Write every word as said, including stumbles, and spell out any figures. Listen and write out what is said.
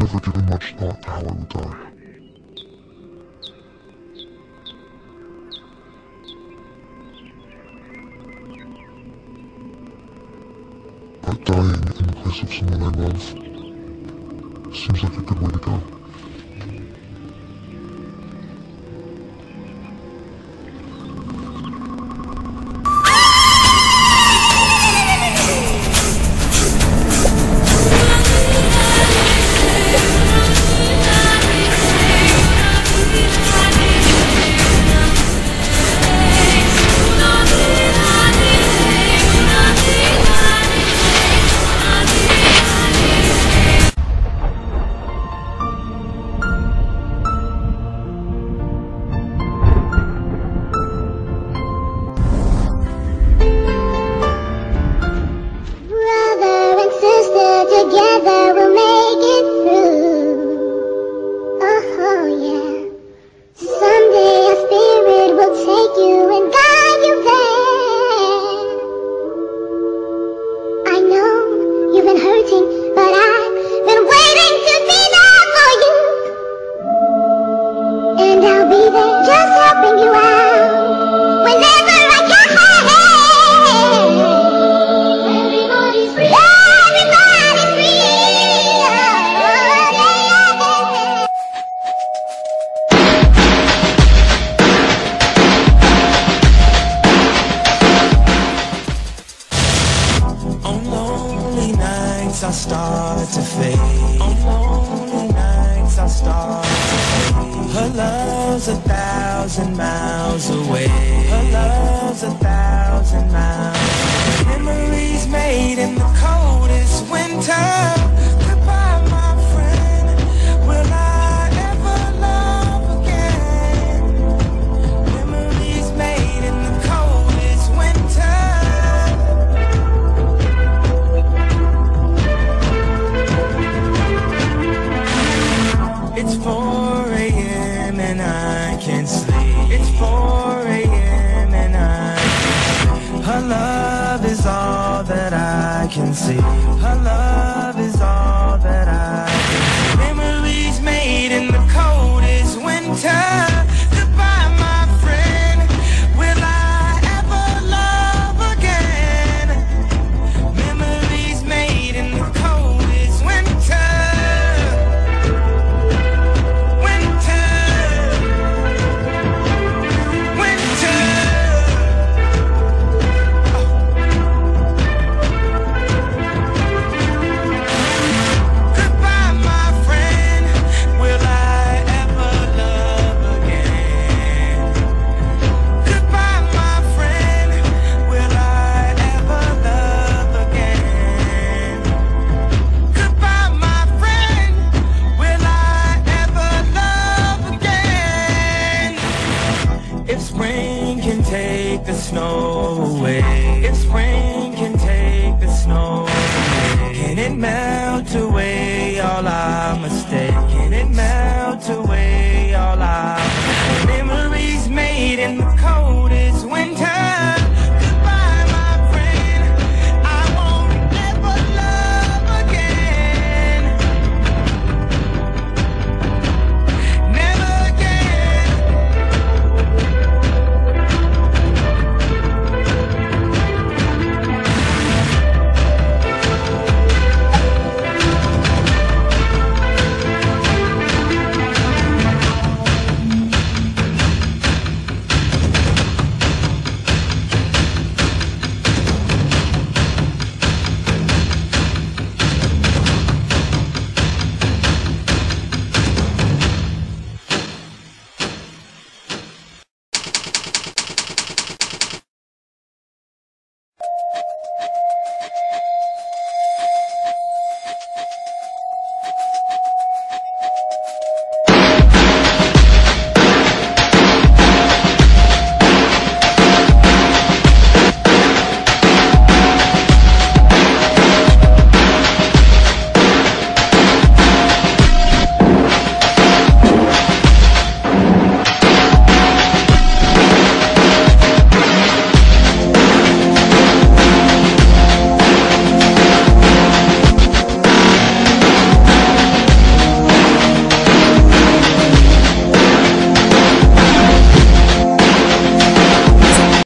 never given much thought to how I would die. But dying in the place of someone I love seems like a good way to go. Together we'll make it through. Oh yeah. Someday a spirit will take you and guide you there. I know you've been hurting, but I've been waiting to be there for you. And I'll be there just helping you out whenever I can. Everybody's free. I start to fade. On lonely nights I start to fade. Her love's a thousand miles away. Her love's a thousand miles away. Memories made in the coldest winter. Goodbye, my friend. Will I ever love again? Memories made in the coldest winter. It's four A M and I can't sleep. It's four A M and I can't sleep. Her love is all that I can see. Her love is all that I can see. Memories made in the coldest winter. Goodbye, my friend. Will I ever love again? Memories made in the coldest winter. Take the snow away. If spring can take the snow away, can it melt away all our mistakes? Can it melt away all our memories made in the cold?